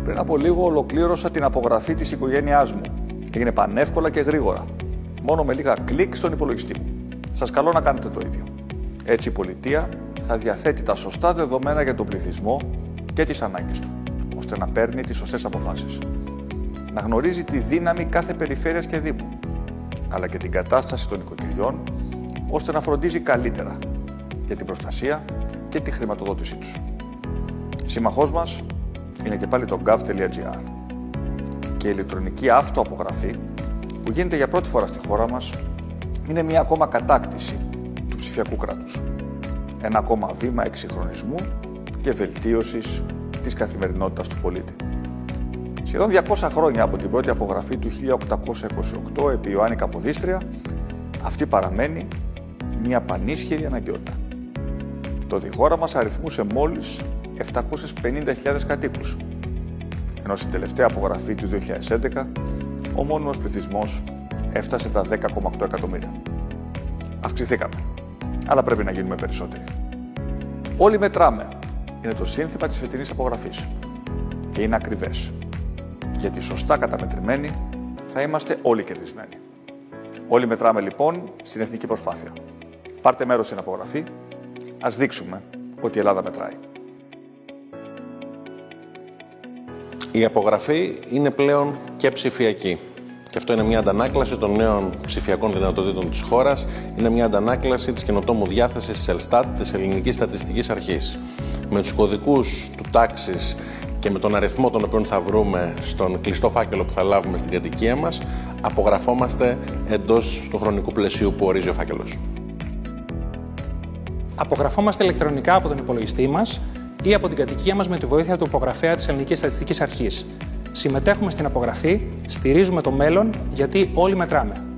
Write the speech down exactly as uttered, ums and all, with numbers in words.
Πριν από λίγο ολοκλήρωσα την απογραφή της οικογένειάς μου. Έγινε πανεύκολα και γρήγορα. Μόνο με λίγα κλικ στον υπολογιστή μου. Σας καλώ να κάνετε το ίδιο. Έτσι η πολιτεία θα διαθέτει τα σωστά δεδομένα για τον πληθυσμό και τις ανάγκες του, ώστε να παίρνει τις σωστές αποφάσεις. Να γνωρίζει τη δύναμη κάθε περιφέρειας και δήμου, αλλά και την κατάσταση των οικοκυριών, ώστε να φροντίζει καλύτερα για την προστασία και τη χρηματοδότησή τους. Σύμμαχός μας είναι και πάλι το gov.gr και η ηλεκτρονική αυτοαπογραφή που γίνεται για πρώτη φορά στη χώρα μας είναι μια ακόμα κατάκτηση του ψηφιακού κράτους. Ένα ακόμα βήμα εξυγχρονισμού και βελτίωσης της καθημερινότητας του πολίτη. Σχεδόν διακόσια χρόνια από την πρώτη απογραφή του χίλια οκτακόσια είκοσι οκτώ επί Ιωάννη Καποδίστρια, αυτή παραμένει μια πανίσχυρη αναγκαιότητα. Τότε η χώρα μας αριθμούσε μόλις επτακόσιες πενήντα χιλιάδες κατοίκους, ενώ στην τελευταία απογραφή του δύο χιλιάδες έντεκα ο μόνιμος πληθυσμός έφτασε τα δέκα κόμμα οκτώ εκατομμύρια. Αυξηθήκαμε, αλλά πρέπει να γίνουμε περισσότεροι. Όλοι μετράμε. Είναι το σύνθημα της φετινής απογραφής και είναι ακριβές. Γιατί σωστά καταμετρημένοι θα είμαστε όλοι κερδισμένοι. Όλοι μετράμε λοιπόν στην εθνική προσπάθεια. Πάρτε μέρος στην απογραφή, ας δείξουμε ότι η Ελλάδα μετράει. Η απογραφή είναι πλέον και ψηφιακή. Και αυτό είναι μια αντανάκλαση των νέων ψηφιακών δυνατοτήτων της χώρας. Είναι μια αντανάκλαση της καινοτόμου διάθεσης της Ελστάτ, της Ελληνικής Στατιστικής Αρχής. Με τους κωδικούς του τάξης και με τον αριθμό τον οποίο θα βρούμε στον κλειστό φάκελο που θα λάβουμε στην κατοικία μας, απογραφόμαστε εντός του χρονικού πλαισίου που ορίζει ο φάκελος. Απογραφόμαστε ηλεκτρονικά από τον υπολογιστή μας ή από την κατοικία μας με τη βοήθεια του υπογραφέα της Ελληνικής Στατιστικής Αρχής. Συμμετέχουμε στην απογραφή, στηρίζουμε το μέλλον, γιατί όλοι μετράμε.